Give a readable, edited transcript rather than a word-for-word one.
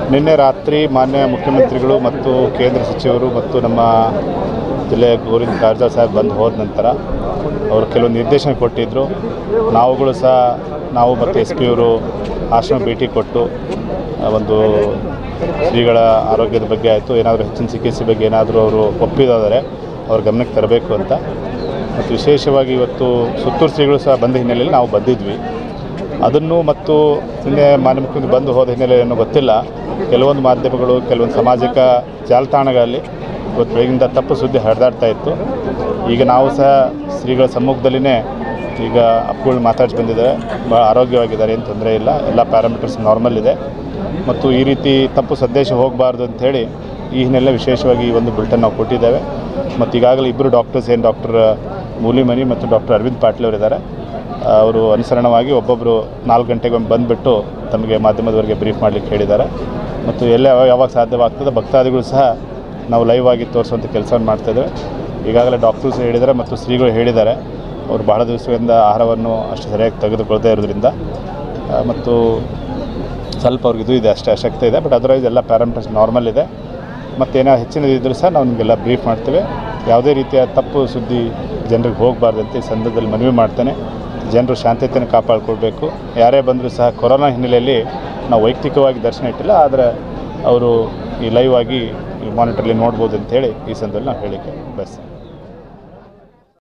ನಿನ್ನೆ ರಾತ್ರಿ ಮಾನ್ಯ ಮುಖ್ಯಮಂತ್ರಿಗಳು ಮತ್ತು ಕೇಂದ್ರ ಸಚಿವರು ಮತ್ತು ನಮ್ಮ ಜಿಲ್ಲೆಯ ಗೋವಿಂದ ಕಾರಜೋಳ ಸಾಹೇಬ್ ಬಂದು ಹೋದ ನಂತರ ಅವರು ಕೆಲವೊಂದು ನಿರ್ದೇಶನ ಕೊಟ್ಟಿದ್ದರು. ನಾವುಗಳು ಸಹ ನಾವು ಮತ್ತು ಎಸ್ ಪಿ ಅವರು ಆಶ್ರಮ ಭೇಟಿ ಕೊಟ್ಟು ಒಂದು ಶ್ರೀಗಳ ಆರೋಗ್ಯದ ಬಗ್ಗೆ ಆಯಿತು, ಏನಾದರೂ ಹೆಚ್ಚಿನ ಚಿಕಿತ್ಸೆ ಬಗ್ಗೆ ಏನಾದರೂ ಅವರು ಒಪ್ಪಿದಾದರೆ ಅವ್ರ ಗಮನಕ್ಕೆ ತರಬೇಕು ಅಂತ. ಮತ್ತು ವಿಶೇಷವಾಗಿ ಇವತ್ತು ಸುತ್ತೂರು ಶ್ರೀಗಳು ಸಹ ಬಂದ ಹಿನ್ನೆಲೆಯಲ್ಲಿ ನಾವು ಬಂದಿದ್ವಿ. ಅದನ್ನು ಮತ್ತು ನಿನ್ನೆ ಮಾನ್ಯ ಮುಖ್ಯಮಂತ್ರಿ ಬಂದು ಹೋದ ಹಿನ್ನೆಲೆ ಏನೋ ಗೊತ್ತಿಲ್ಲ, ಕೆಲವೊಂದು ಮಾಧ್ಯಮಗಳು ಕೆಲವೊಂದು ಸಾಮಾಜಿಕ ಜಾಲತಾಣಗಳಲ್ಲಿ ಇವತ್ತು ಬೆಳಗಿಂದ ತಪ್ಪು ಸುದ್ದಿ ಹರಿದಾಡ್ತಾ ಇತ್ತು. ಈಗ ನಾವು ಸಹ ಶ್ರೀಗಳ ಸಮ್ಮುಖದಲ್ಲಿನೇ ಈಗ ಅಪ್ಪುಗಳು ಮಾತಾಡಿ ಬಂದಿದ್ದಾರೆ, ಭಾಳ ಆರೋಗ್ಯವಾಗಿದ್ದಾರೆ, ಏನು ತೊಂದರೆ ಇಲ್ಲ, ಎಲ್ಲ ಪ್ಯಾರಾಮೀಟರ್ಸ್ ನಾರ್ಮಲ್ ಇದೆ. ಮತ್ತು ಈ ರೀತಿ ತಪ್ಪು ಸಂದೇಶ ಹೋಗಬಾರ್ದು ಅಂಥೇಳಿ ಈ ಹಿನ್ನೆಲೆ ವಿಶೇಷವಾಗಿ ಈ ಒಂದು ಬುಲೆಟಿನ್ ನಾವು ಕೊಟ್ಟಿದ್ದೇವೆ. ಮತ್ತು ಈಗಾಗಲೇ ಇಬ್ಬರು ಡಾಕ್ಟರ್ಸ್ ಏನು ಡಾಕ್ಟರ್ ಮೂಲಿಮನಿ ಮತ್ತು ಡಾಕ್ಟರ್ ಅರವಿಂದ್ ಪಾಟೀಲ್ ಅವರಿದ್ದಾರೆ, ಅವರು ಅನುಸರಣವಾಗಿ ಒಬ್ಬೊಬ್ಬರು 4 ಗಂಟೆಗೆ ಒಮ್ಮೆ ಬಂದುಬಿಟ್ಟು ತಮಗೆ ಮಾಧ್ಯಮದವರಿಗೆ ಬ್ರೀಫ್ ಮಾಡಲಿಕ್ಕೆ ಹೇಳಿದ್ದಾರೆ. ಮತ್ತು ಎಲ್ಲ ಯಾವಾಗ ಸಾಧ್ಯವಾಗ್ತದೆ ಭಕ್ತಾದಿಗಳು ಸಹ ನಾವು ಲೈವ್ ಆಗಿ ತೋರಿಸುವಂಥ ಕೆಲಸವನ್ನು ಮಾಡ್ತಾಯಿದ್ದೇವೆ. ಈಗಾಗಲೇ ಡಾಕ್ಟರ್ಸ್ ಹೇಳಿದ್ದಾರೆ ಮತ್ತು ಶ್ರೀಗಳು ಹೇಳಿದ್ದಾರೆ, ಅವರು ಬಹಳ ದಿವಸದಿಂದ ಆಹಾರವನ್ನು ಅಷ್ಟು ಸರಿಯಾಗಿ ತೆಗೆದುಕೊಳ್ಳದೇ ಇರೋದ್ರಿಂದ ಮತ್ತು ಸ್ವಲ್ಪ ಅವ್ರಿಗೆ ಇದು ಇದೆ, ಅಷ್ಟೇ ಅಶಕ್ತ ಇದೆ. ಬಟ್ ಅದರ್ವೈಸ್ ಎಲ್ಲ ಪ್ಯಾರಾಮೀಟರ್ಸ್ ನಾರ್ಮಲ್ ಇದೆ. ಮತ್ತು ಏನೋ ಹೆಚ್ಚಿನ ಇದ್ದರೂ ಸಹ ನಾವು ನಿಮಗೆಲ್ಲ ಬ್ರೀಫ್ ಮಾಡ್ತೇವೆ. ಯಾವುದೇ ರೀತಿಯ ತಪ್ಪು ಸುದ್ದಿ ಜನರಿಗೆ ಹೋಗಬಾರ್ದಂತೆ ಈ ಸಂದರ್ಭದಲ್ಲಿ ಮನವಿ ಮಾಡ್ತೇನೆ. ಜನರು ಶಾಂತತೆಯನ್ನು ಕಾಪಾಡಿಕೊಳ್ಬೇಕು. ಯಾರೇ ಬಂದರೂ ಸಹ ಕೊರೋನಾ ಹಿನ್ನೆಲೆಯಲ್ಲಿ ನಾವು ವೈಯಕ್ತಿಕವಾಗಿ ದರ್ಶನ ಇಟ್ಟಿಲ್ಲ, ಆದರೆ ಅವರು ಈ ಲೈವ್ ಆಗಿ ಈ ಮಾನಿಟರ್ಲಿ ನೋಡ್ಬೋದು ಅಂತೇಳಿ ಈ ಸಂದರ್ಭದಲ್ಲಿ ನಾವು ಹೇಳಿಕೆ ಬಯಸ್ತೇನೆ.